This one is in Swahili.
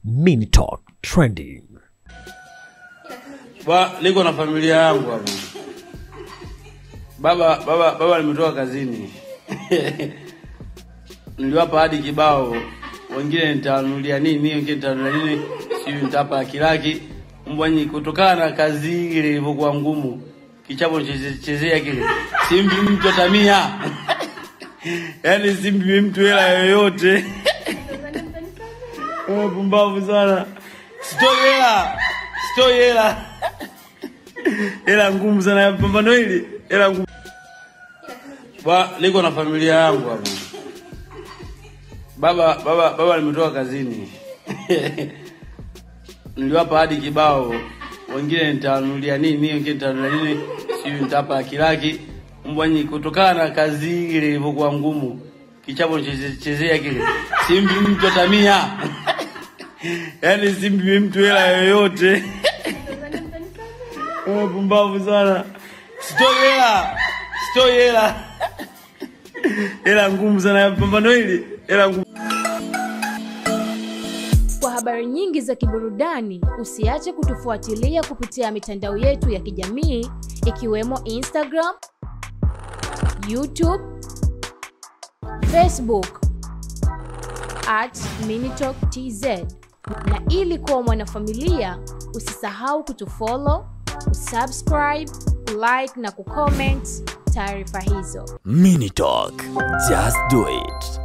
MiniTalk Trending. Niko na familia yangu hapa. Baba nimetoka kazini. Niliwapa hadi kibao. Wengine nitanunulia nini, wengine nitanunulia nini, sio nitapa laki. Mbwanyi kutokana na kazi ile ilivyokuwa ngumu. Kichapo Nimechezea kile. Simbi mtu atamia. Yaani simbi mtu hela yoyote. Pumbavu sana. Sitoi hela. Hela ngumu sana ya pambano hili. Hela ngumu. Niko na familia yangu hapa. Baba nimetoka kazini. Niliwapa hadi kibao. Wengine nitanunulia nini, wengine nitanunulia nini, sio nitapa laki. Mbwanyi kutokana na kazi ile ilivyokuwa ngumu. Kichapo Nimechezea kile. Simbi mtu atamia. Yaani simbi mtu hela yoyote. Pumbavu sana. Sitoi hela. Hela ngumu sana ya pambano hili. Hela ngumu. Kwa habari nyingi za kiburudani, usiache kutufuatilia kupitia mitandao yetu ya kijamii ikiwemo Instagram, YouTube, Facebook @MiniTalkTz. Na ili kuwa mwanafamilia, usisahau kutufollow, kusubscribe, like na kucomment taarifa hizo. MiniTalk, just do it.